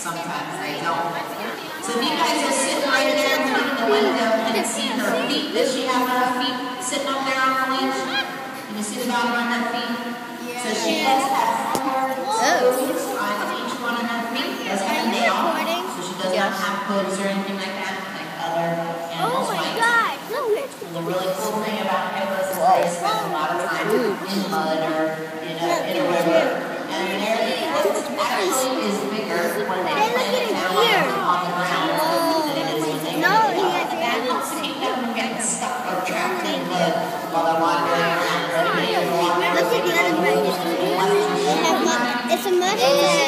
sometimes they don't. So if you guys are sitting right there in the window and see her feet, does she have her feet sitting up there on her leash? Can you see the bottom on her feet? So she does have 4 toes on each one of her feet. Does have a nail, so she does not have hooves or anything like that, like other animals might. The really cool thing about hippos is they spend a lot of time in mud or in a river. And their nest actually is bigger when they plant it down on the ground than it is when they get up. That helps keep them from getting stuck or trapped in mud while they're wandering around. Look at the other bird. It's a mud.